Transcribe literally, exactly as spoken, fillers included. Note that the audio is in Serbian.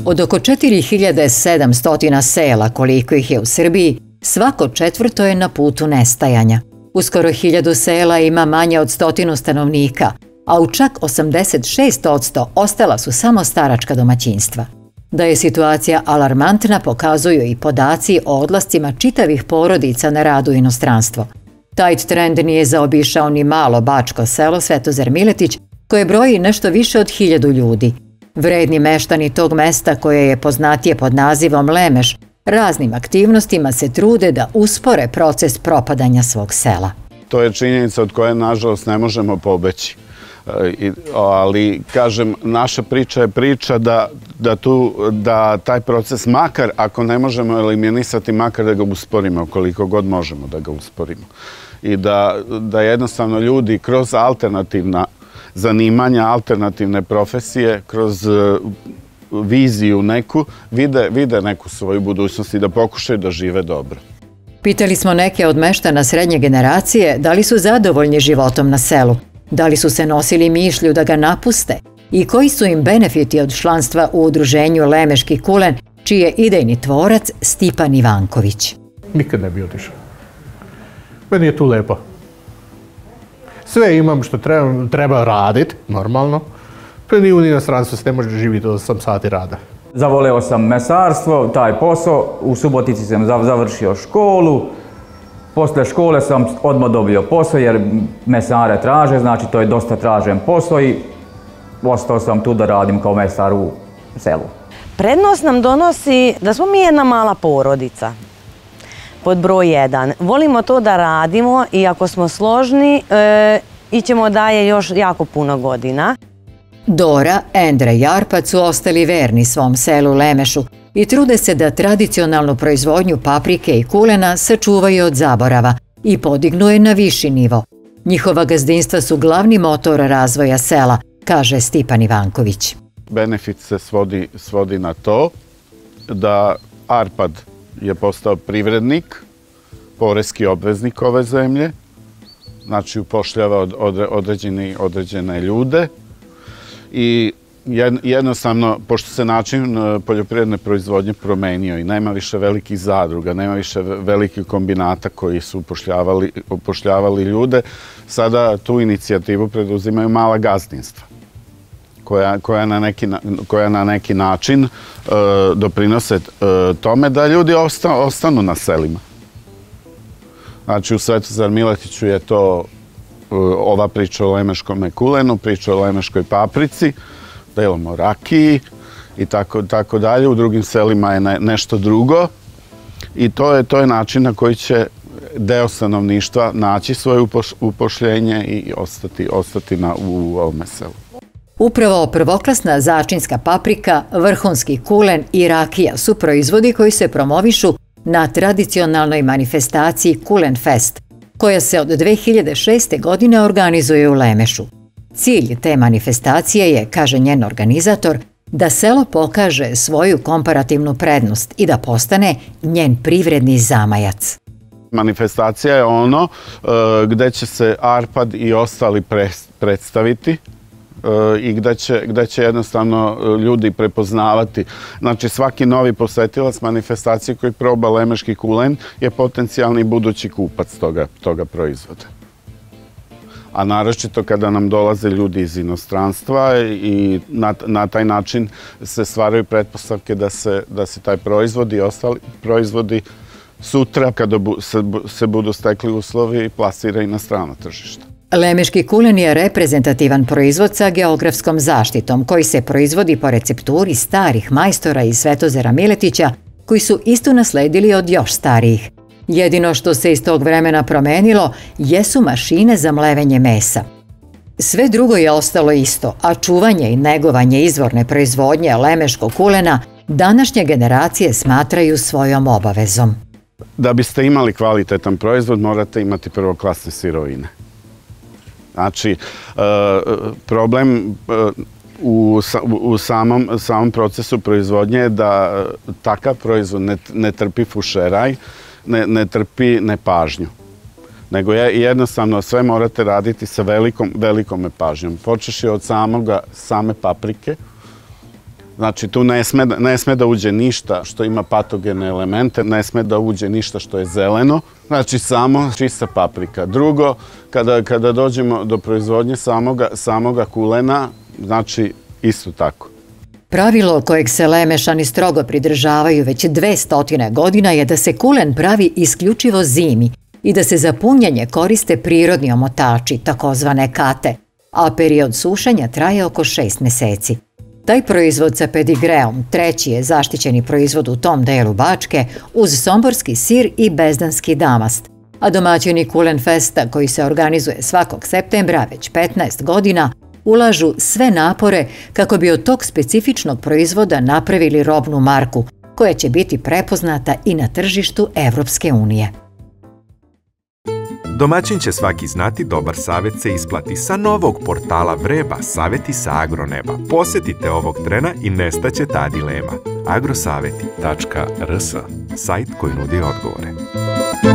Od oko četiri hiljade sedamsto sela koliko ih je u Srbiji, svako četvrto je na putu nestajanja. Uskoro hiljadu sela ima manje od stotinu stanovnika, a u čak osamdeset šest posto ostala su samo staračka domaćinstva. Da je situacija alarmantna pokazuju i podaci o odlascima čitavih porodica na rad u inostranstvo. Taj trend nije zaobišao ni malo bačko selo Svetozar Miletić, koje broji nešto više od hiljadu ljudi. Vredni meštani tog mesta, koje je poznatije pod nazivom Lemeš, raznim aktivnostima se trude da uspore proces propadanja svog sela. To je činjenica od koje, nažalost, ne možemo pobeći. Ali, kažem, naša priča je priča da, da, tu, da taj proces, makar ako ne možemo eliminisati, makar da ga usporimo koliko god možemo da ga usporimo. I da, da jednostavno ljudi kroz alternativna zanimanja, alternativne profesije, kroz viziju neku, vide, vide neku svoju budućnost i da pokušaju da žive dobro. Pitali smo neke od meštana srednje generacije da li su zadovoljni životom na selu, da li su se nosili mišlju da ga napuste i koji su im benefiti od članstva u udruženju Lemeški kulen, čiji je idejni tvorac Stipan Ivanković. Nikad ne bi otišao. Meni je tu lepo. Sve imam što treba, treba raditi, normalno. To ni u inostranstvu se ne može živjeti od osam sati rada. Zavoleo sam mesarstvo, taj posao. U Subotici sam završio školu. Posle škole sam odmah dobio posao jer mesare traže, znači to je dosta tražen posao i ostao sam tu da radim kao mesar u selu. Prednost nam donosi da smo mi jedna mala porodica. Pod broj jedan. Volimo to da radimo i ako smo složni, e, ićemo daje još jako puno godina. Dora, Endre i Arpad su ostali verni svom selu Lemešu i trude se da tradicionalnu proizvodnju paprike i kulena sačuvaju od zaborava i podignu je na viši nivo. Njihova gazdinstva su glavni motor razvoja sela, kaže Stipan Ivanković. Benefit se svodi, svodi na to da Arpad je postao privrednik, poreski obveznik ove zemlje, znači upošljava od, od, određeni, određene ljude i jednostavno, pošto se način poljoprivredne proizvodnje promenio i nema više velikih zadruga, nema više velikih kombinata koji su upošljavali, upošljavali ljude, sada tu inicijativu preduzimaju mala gazdinstva koja, koja, na, neki, koja na neki način uh, doprinose uh, tome da ljudi osta, ostanu na selima. Znači u Svetozar Miletiću je to uh, ova priča o lemeškom kulenu, priča o lemeškoj paprici, delom o rakiji i tako, tako dalje. U drugim selima je ne, nešto drugo i to je, to je način na koji će deo stanovništva naći svoje upoš, upošljenje i ostati, ostati na, u ovome selu. Upravo prvoklasna začinska paprika, vrhunski kulen i rakija su proizvodi koji se promovišu na tradicionalnoj manifestaciji Kulen Fest, koja se od dve hiljade šeste. godine organizuje u Lemešu. Cilj te manifestacije je, kaže njen organizator, da selo pokaže svoju komparativnu prednost i da postane njen privredni zamajac. Manifestacija je ono uh, gde će se Arpad i ostali predstaviti i gde će, gde će jednostavno ljudi prepoznavati. Znači svaki novi posetilac manifestacije koji proba lemeški kulen je potencijalni budući kupac toga, toga proizvoda. A naročito kada nam dolaze ljudi iz inostranstva i na, na taj način se stvaraju pretpostavke da se, da se taj proizvod i ostali proizvodi sutra kada bu, se, se budu stekli uslovi plasira i na strano tržište. Lemeški kulen je reprezentativan proizvod sa geografskom zaštitom koji se proizvodi po recepturi starih majstora iz Svetozara Miletića koji su isto nasledili od još starijih. Jedino što se iz tog vremena promenilo jesu mašine za mlevenje mesa. Sve drugo je ostalo isto, a čuvanje i negovanje izvorne proizvodnje lemeškog kulena današnje generacije smatraju svojom obavezom. Da biste imali kvalitetan proizvod morate imati prvoklasne sirovine. Znači, problem u, u samom, samom procesu proizvodnje je da takav proizvod ne, ne trpi fušeraj, ne, ne trpi nepažnju. Nego je, jednostavno sve morate raditi sa velikom, velikom pažnjom. Počeši od samoga, same paprike, Znači, tu ne sme, ne sme da uđe ništa što ima patogene elemente, ne sme da uđe ništa što je zeleno, znači samo čista paprika. Drugo, kada, kada dođemo do proizvodnje samoga, samoga kulena, znači isto tako. Pravilo kojeg se Lemešani strogo pridržavaju već dve stotine godina je da se kulen pravi isključivo zimi i da se za punjenje koriste prirodni omotači, takozvane kate, a period sušenja traje oko šest meseci. Taj proizvod sa pedigreom treći je zaštićeni proizvod u tom delu Bačke uz somborski sir i bezdanski damast, a domaćini Kulen Festa, koji se organizuje svakog septembra već petnaest godina, ulažu sve napore kako bi od tog specifičnog proizvoda napravili robnu marku, koja će biti prepoznata i na tržištu Evropske unije. Domaćin će svaki znati, dobar savjet se isplati. Sa novog portala Vreba, savjeti sa agroneba. Posjetite ovog trena i nestaće ta dilema. agrosaveti tačka r s, sajt koji nudi odgovore.